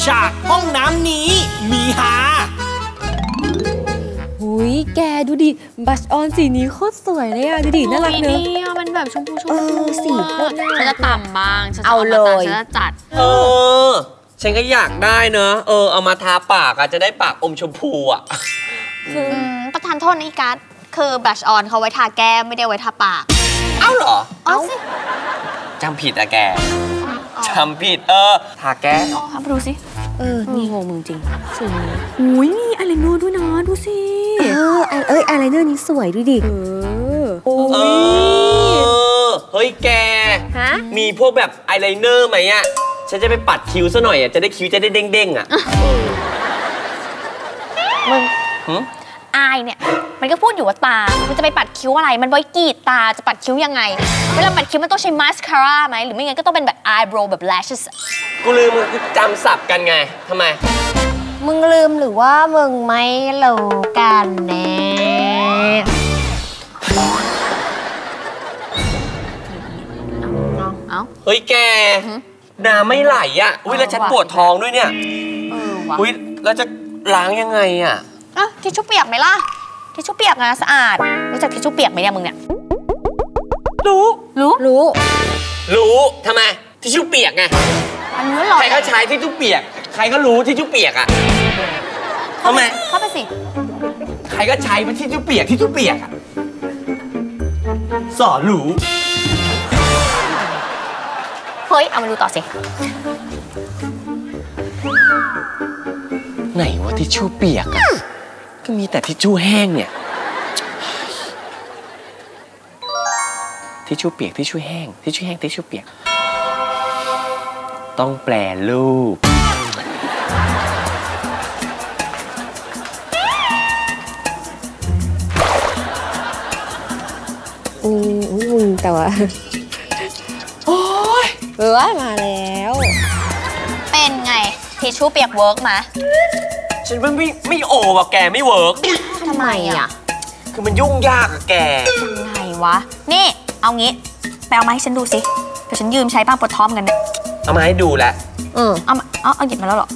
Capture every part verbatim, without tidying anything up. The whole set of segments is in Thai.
ากห้องน้ำนี้มีหาหุยแกดูดิบัชออนสีนี้โคตรสวยเลยอะดูดิน่ารักเนอะนี่มันแบบชมพูชมพูสีโคตรน่ารักฉันจะต่ำบ้างเอาเลยฉันจะจัดเออฉันก็อยากได้เนอะเออเอามาทาปากอะจะได้ปากอมชมพูอะคือประธานโทษนะกัสคือบลัชออนเขาไว้ทาแก้มไม่ได้ไว้ทาปากเอ้าเหรอเอ้าสิจำผิดอะแกจำผิดเออทาแก้มทำไปดูสิเออนี่โหมึงจริงสวยหุยนี่อะไรเนอร์ด้วยนะดูสิเออเอ้ยอะไรเนอร์นี้สวยดูดิเออโอ้ยเฮ้ยแกมีพวกแบบอายไลเนอร์ไหมอะฉันจะไปปัดคิ้วซะหน่อยอะจะได้คิ้วจะได้เด้งๆอะมึงอายเนี่ยมันก็พูดอยู่ว่าตามันจะไปปัดคิ้วอะไรมันไว้กรีดตาจะปัดคิ้วยังไงเวลาปัดคิ้วมันต้องใช้มาสคาร่าไหมหรือไม่งั้นก็ต้องเป็นแบบไอโบรว์แบบ lashes กูลืมมึงจำศัพท์กันไงทำไมมึงลืมหรือว่ามึงไม่รู้กันแน่เอาเฮ้ยแกน้ำไม่ไหลอ่ะอุ้ยแล้วฉันปวดท้องด้วยเนี่ยอุ้ยแล้วจะล้างยังไงอ่ะอ่ะทิชชู่เปียกไหมล่ะทิชชู่เปียกนะสะอาดรู้จักทิชชู่เปียกไหมเนี่ยมึงเนี่ยรู้รู้รู้รู้ทำไมทิชชู่เปียกไงอันนี้หรอใครเขาใช้ทิชชู่เปียกใครก็รู้ทิชชู่เปียกอ่ะทำไมเข้าไปสิใครก็ใช้เป็นทิชชู่เปียกทิชชู่เปียกอ่ะสอนรู้เฮ้ยเอามาดูต่อสิไหนว่าทิชชู่เปียกอ่ะก็มีแต่ทิชชู่แห้งเนี่ยทิชชู่เปียกทิชชู่แห้งทิชชู่แห้งทิชชู่เปียกต้องแปลรูปอืมมึงแต่ว่าโอ้ยเออมาแล้วเป็นไงทิชชู่เปียกเวิร์กไหมฉันไม่ไม่ไม่โอว่ะแกไม่เวิร์กทำไมอ่ะคือมันยุ่งยากอะแกยังไงวะนี่เอางี้ไปเอามาให้ฉันดูสิเดี๋ยวฉันยืมใช้บ้างปวดท้องกันเนี่ยเอามาให้ดูแหละเออเอามาเอาเอาหยิบมาแล้วหรอ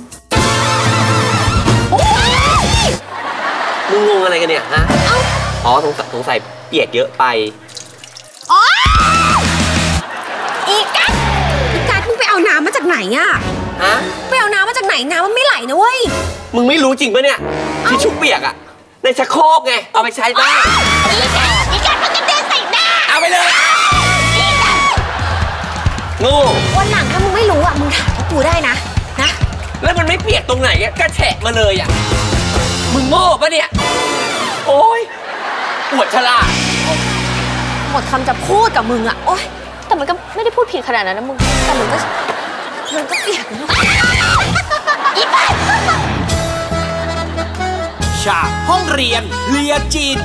มึงงงอะไรกันเนี่ยฮะอ๋อสงสัยสงสัยเปียกเยอะไปอ๋ออีกัสอีกัสมึงไปเอาน้ำมาจากไหนอะฮะไปเอาน้ำมาจากไหนน้ำมันไม่ไหลนะเว้ยมึงไม่รู้จริงปะเนี่ยทิชชู่เปียกอะในชักโครกไงเอาไปใช้ได้อีกัสอีกัสมันจะเดินใส่หน้าเอาไปเลยโง่วันหลังถ้ามึงไม่รู้อะมึงถามพวกกูได้นะนะแล้วมันไม่เปียกตรงไหนอะก็แฉะมาเลยอะมึงโง่ปะเนี่ยโอ๊ยอวดฉลาดหมดคำจะพูดกับมึงอะโอ๊ยแต่มันก็ไม่ได้พูดผิดขนาดนั้นนะมึงแต่มึงก็มันก็เปียกนะอีบ้าฉากห้องเรียนเลียจีน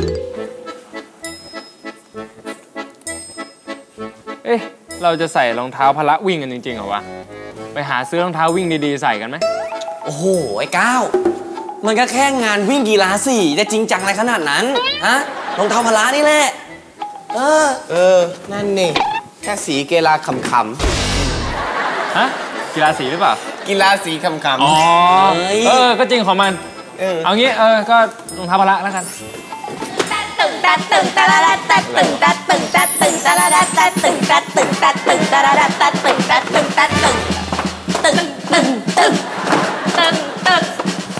เอ๊ะเราจะใส่รองเท้าพละวิ่งกันจริงๆเหรอวะไปหาซื้อรองเท้าวิ่งดีๆใส่กันไหมโอ้โหไอ้ก้าวมันก็แค่งานวิ่งกีฬาสี่จะจริงจังอะไรขนาดนั้นฮะรองเท้าพละนี่แหละเออเออนั่นนี่แค่สีกีฬาขำๆฮะกีฬาสีหรือเปล่ากีฬาสีขำๆอ๋อเออก็จริงของมันเอางี้เออก็รองเท้าพละแล้วกันตึงตัดตึงตะละดัดตัดตึงตัดตึงตัดตึงตะละดัดตัดตึงตัดตึงตัดตึงตะละดัดตัดตึงตัดตึงตัดตึงตึงตึงตึงตึงตึง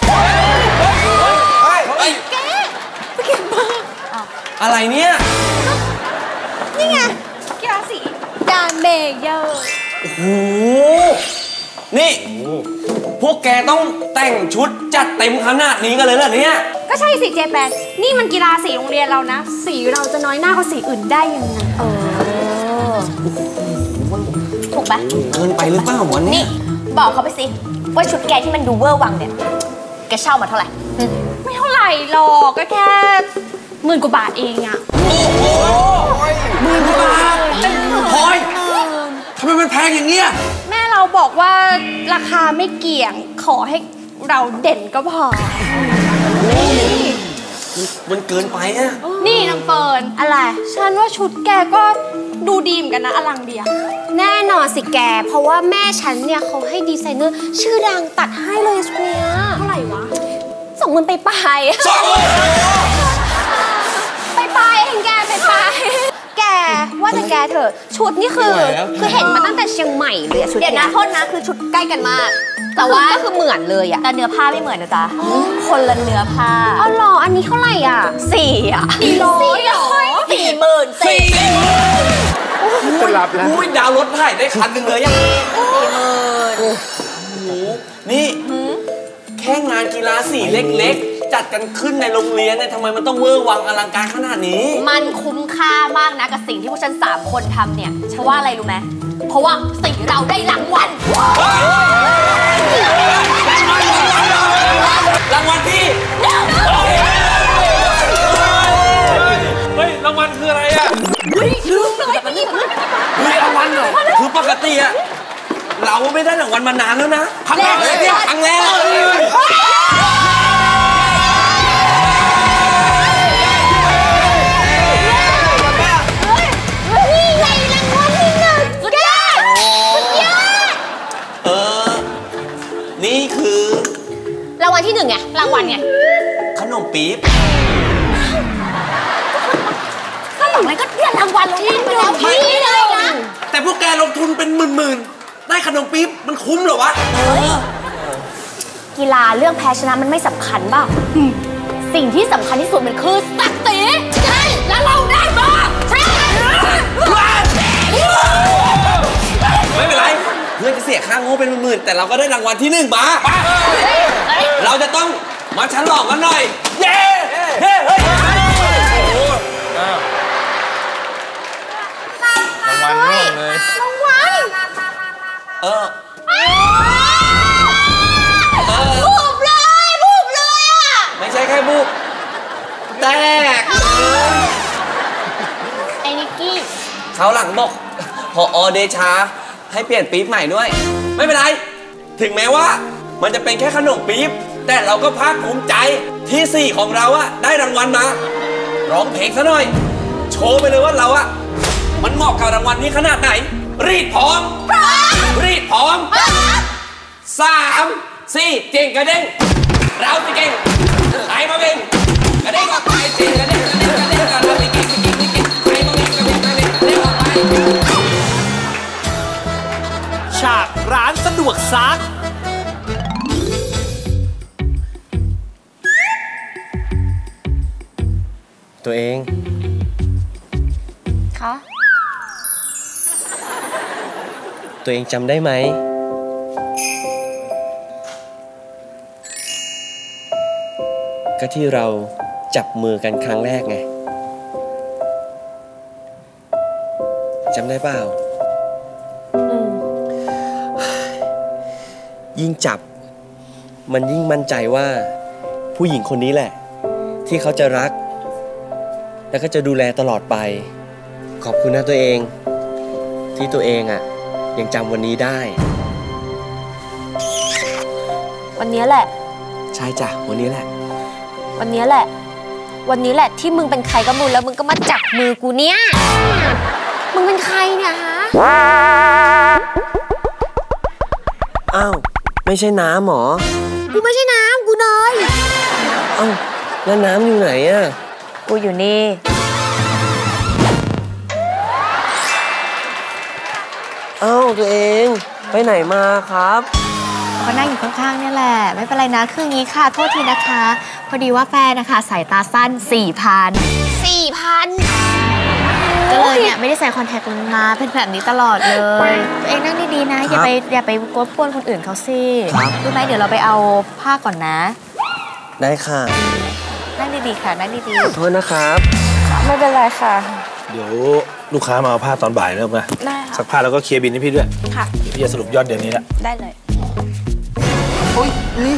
เฮ้ยเฮ้ยแกเก่งมากอะไรเนี่ยนี่ไงกีฬาสีดามเมเยอร์โอ้โหนี่พวกแกต้องแต่งชุดจัดเต็มขนาดนี้กันเลยเหรอเนี่ยก็ใช่สิเจแปนนี่มันกีฬาสีโรงเรียนเรานะสีเราจะน้อยหน้ากว่าสีอื่นได้ยังไงเออถูกปะเกินไปหรือเปล่าวันนี้นี่บอกเขาไปสิว่าชุดแกที่มันดูเวอร์วังเนี่ยแกเช่ามาเท่าไหร่ไม่เท่าไหร่หรอกก็แค่หมื่นกว่าบาทเองอะโอ้โหหมื่นกว่าบาทพลอยทำไมมันแพงอย่างเงี้ยแม่เราบอกว่าราคาไม่เกี่ยงขอให้เราเด่นก็พอมันเกินไปอะนี่นางเฟิร์นอะไรฉันว่าชุดแกก็ดูดีเหมือนกันนะอลังเดียแน่นอนสิแกเพราะว่าแม่ฉันเนี่ยเขาให้ดีไซเนอร์ชื่อดังตัดให้เลยชุดเนี้ยเท่าไหร่วะสองหมื่นไปไปสองหมื่นไปไปเองแกไปไปแกว่าแต่แกเถอะชุดนี่คือคือเห็นมาตั้งแต่เชียงใหม่เลยชุดเดี๋ยวนะโทษนะคือชุดใกล้กันมากแต่ว่าก็คือเหมือนเลยอะแต่เนื้อผ้าไม่เหมือนนะจ๊ะคนละเนื้อผ้าอ๋อเหรออันนี้เท่าไหร่อ่ะสี่อ่ะสี่ร้อยเหรอสี่หมื่นสี่จะรับแล้วอุ้ยดาวรถไถได้คันหนึ่งเลยยังสี่หมื่นโอ้โหนี่แค่งานกีฬาสีเล็กๆ จัดกันขึ้นในโรงเรียนเนี่ยทำไมมันต้องเวอร์วังอลังการขนาดนี้มันคุ้มค่ามากนะกับสิ่งที่พวกฉันสามคนทำเนี่ยเพราะว่าอะไรรู้ไหมเพราะว่าสิ่งเราได้รางวัลรางวัลที่เฮ้ยรางวัลคืออะไรอ่ะเฮ้ยลืมเลยแบบนี้เฮ้ยรางวัลเหรอคือปกติอะเราไม่ได้รางวัลมานานแล้วนะครั้งแรกเลยเนี่ยครั้งแรกนี่ไงรางวัลที่หนึ่งสุดยอดสุดยอดเออนี่คือรางวัลที่หนึ่งไงรางวัลไงขนมปี๊บก็หลังนั้นก็เรียนรางวัลที่หนึ่งนี่เลยนะแต่พวกแกลงทุนเป็นหมื่นๆได้ขนมปี๊บมันคุ้มเหรอวะกีฬาเรื่องแพ้ชนะมันไม่สำคัญป่ะสิ่งที่สำคัญที่สุดมันคือศักดิ์ศรีใช่แล้วเราได้มาใช่ไม่เป็นไรเพื่อนจะเสียค่าโง่เป็นหมื่นๆแต่เราก็ได้รางวัลที่หนึ่งมาเราจะต้องมาฉลองกันหน่อยเย้เฮ้เฮ้รางวัลร่วงเลยรางวัลเออบุบเลยบุบเลยอ่ะไม่ใช่แค่บุกแตกไอ้นิกกี้เขาหลังบอกพออเดชาให้เปลี่ยนปี๊บใหม่ด้วยไม่เป็นไรถึงแม้ว่ามันจะเป็นแค่ขนมปี๊บแต่เราก็ภาคภูมิใจที่สี่ของเราอะได้รางวัลมาร้องเพลงซะหน่อยโชว์ไปเลยว่าเราอะมันเหมาะกับรางวัลนี้ขนาดไหนรีดพร้อมรีดพร้อมสามสี่เก่งกระเด้งเราสิเก่งใครมาเก่งกระเด้งออกไปเก่งกระเด้งกระเด้งกระเด้งกระเด้งเราสิเก่งสิเก่งสิเก่งใครมาเก่งกระเด้งกระเด้งกระเด้งออกไปฉากร้านสะดวกซักตัวเองคะตัวเองจำได้ไหมก็ที่เราจับมือกันครั้งแรกไงจำได้เปล่ายิ่งจับมันยิ่งมั่นใจว่าผู้หญิงคนนี้แหละที่เขาจะรักแล้วก็จะดูแลตลอดไปขอบคุณนะตัวเองที่ตัวเองอ่ะยังจำวันนี้ได้วันนี้แหละใช่จ้ะวันนี้แหละวันนี้แหละวันนี้แหละที่มึงเป็นใครก็มึงแล้วมึงก็มาจับมือกูเนี่ยมึงเป็นใครเนี่ยฮะอ้าวไม่ใช่น้ำหรอกูไม่ใช่น้ำกูเนยเอ้าแล้วน้ำอยู่ไหนอ่ะกูอยู่นี่เอ้าตัวเองไปไหนมาครับก็นั่งอยู่ข้างๆเนี่ยแหละไม่เป็นไรนะคืองี้ค่ะโทษทีนะคะพอดีว่าแฟนนะคะสายตาสั้นสี่พันสี่พันก็เลยเนี่ยไม่ได้ใส่คอนแทคเลนส์มาเป็นแบบนี้ตลอดเลยตัวเองนั่งดีๆนะอย่าไปอย่าไปกวนป่วนคนอื่นเขาสิรู้ไหมเดี๋ยวเราไปเอาผ้าก่อนนะได้ค่ะนั่งดีๆค่ะนั่งดีขอโทษนะครับๆไม่เป็นไรค่ะเดี๋ยวลูกค้ามาเอาผ้าตอนบ่ายเริ่มนะได้ค่ะสักผ้าแล้วก็เคลียร์บินให้พี่ด้วยค่ะเดี๋ยวพี่จะสรุปยอดเดือนนี้แหละได้เลยอุ้ยอุ้ย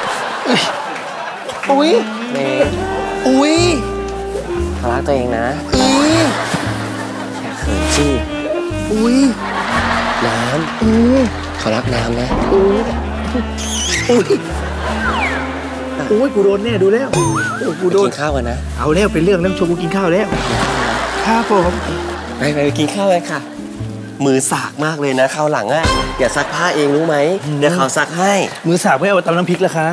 อุ้ยเมย์อุ้ยรักตัวเองนะอุ้ยอย่าเขินสิอุ้ยน้ำอุ้ยขอรักน้ำนะอุ้ยอุ้ยอุ้ยกูโดนแน่ดูแล้วกูโดนกินข้าวกันนะเอาแล้วเป็นเรื่องเรื่องชวนกูกินข้าวแล้วครับผมไปไปกินข้าวเลยค่ะ มือสากมากเลยนะคราวหลังอ่ะอย่าซักผ้าเองรู้ไหมเดี๋ยวเขาซักให้มือสากไม่เอาไปตำน้ำพริกแล้วคะ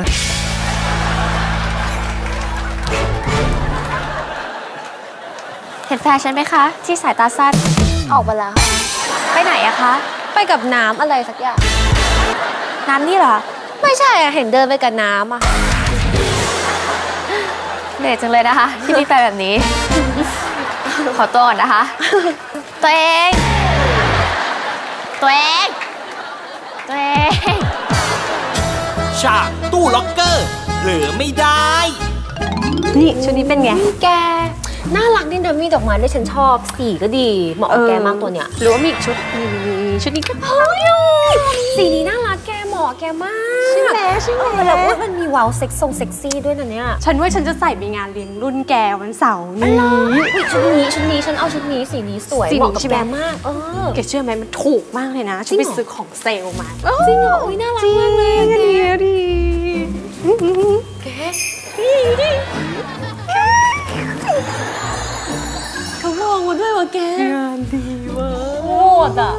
เห็นแฟนฉันไหมคะที่สายตาสั้นออกมาแล้วไปไหนอะคะไปกับน้ำอะไรสักอย่างน้ำนี่เหรอไม่ใช่อะเห็นเดินไปกับน้ำอะเหนื่อยจังเลยนะคะที่นี่ไปแบบนี้ ขอตัวก่อนนะคะ ตัวเองตัวเองตัวเองฉากตู้ล็อกเกอร์เผลอไม่ได้นี่ชุดนี้เป็นไงแกน่ารักดินะมีดอกไม้ด้วยฉันชอบสีก็ดีเหมาะกับแกมากตัวเนี้ยหรือว่ามีอีกชุดชุดนี้ก็เฮ้ยสีนี้น่ารักแกเหมาะแกมากใช่ไหมใช่ไหมแล้วว่ามันมีว้าวเซ็กซ์ทรงเซ็กซี่ด้วยนะเนี่ยฉันว่าฉันจะใส่ไปงานเลี้ยงรุ่นแกวันเสาร์นี้ชุดนี้ชุดนี้ฉันเอาชุดนี้สีนี้สวยเหมาะกับแกมากเออแกเชื่อไหมมันถูกมากเลยนะฉันไปซื้อของเซลล์มาจริงเหรออุ้ยน่ารักมากเลยดีดีแกเขามองมาด้วยว่าแกงานดีมากโคตรอ่ะ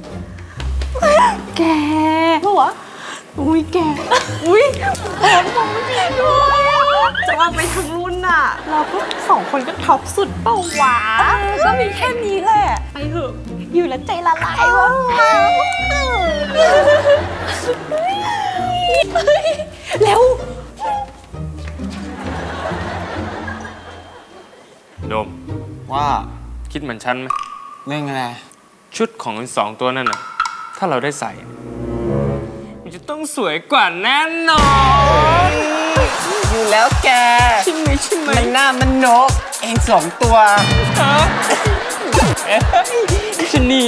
แกเพราะวะอุ้ยแกอุ้ยผมมองไม่ดีด้วยจะว่าไปทั้งรุ่นน่ะเราก็สองคนก็ท็อปสุดเป้าหวาก็มีแค่นี้แหละไปเถอะอยู่แล้วใจละลายวะเร็วโดมว่าคิดเหมือนฉันไหมเรื่องอะไรชุดของสองตัวนั่นน่ะถ้าเราได้ใส่มันจะต้องสวยกว่าแน่นอนอยู่แล้วแกใช่ไหมใช่ไหมมันหน้ามันนกเองสองตัวฮะชนี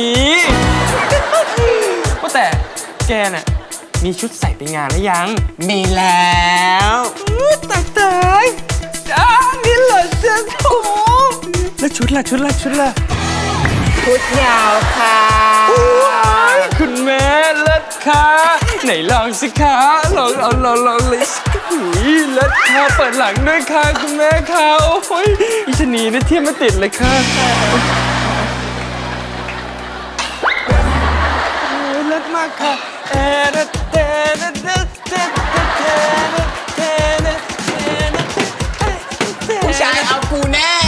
ว่าแต่แกน่ะมีชุดใส่ไปงานหรือยังมีแล้วตายตายอ่านี่เหรอเจ้าโถแล้วชุดล่ะชุดล่ะชุดล่ะชุดยาวค่ะคุณแม่เลิศค่ะไหนลองสิคะลองเอาลองลองเลยหุยเลิศค่ะเปิดหลังด้วยค่ะคุณแม่ค่ะโอ้ยอีชนีนี่เทียบไม่ติดเลยค่ะโอ้ยเลิศมากค่ะเอ๊ะเอ๊ะเอ๊ะเอ๊ะเอ๊ะเอ๊ะเอ๊ะผู้ชายเอากูแน่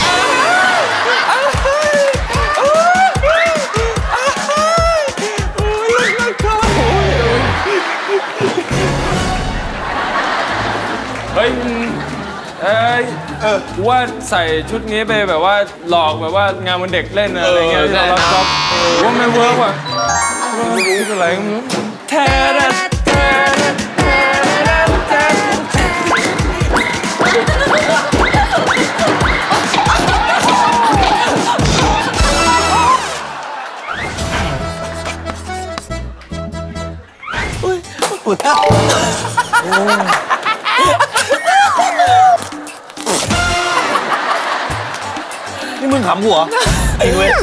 เฮ้ยเอ้ยเออว่าใส่ชุดนี้ไปแบบว่าหลอกแบบว่างานวันเด็กเล่นอะไรเงี้ยที่เรารับจ็อบว่าไม่เวิร์กว่ะไม่รู้อะไรแท้แท้แท้แท้แท้อุ้ยอุ้ยนี่มึงขำหัวไอ้เว้ย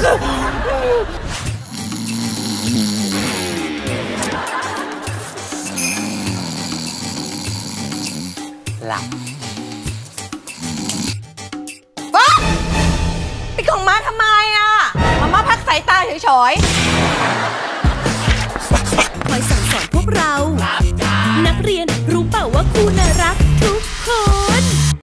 หลับป๊าไปของม้าทำไมอ่ะมาม่าพักสายตาเฉยๆคอยสั่งสอนพวกเรานักเรียนรู้เปล่าว่าครูน่ารักทุกคน